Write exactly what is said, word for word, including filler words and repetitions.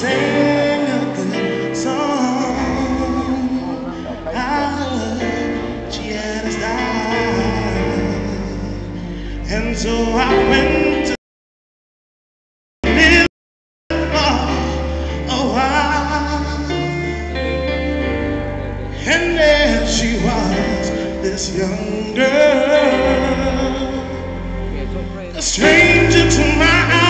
sang a good song. Ah, she had a style, and so I went to live for a while. And there she was, this young girl, a stranger to my eyes.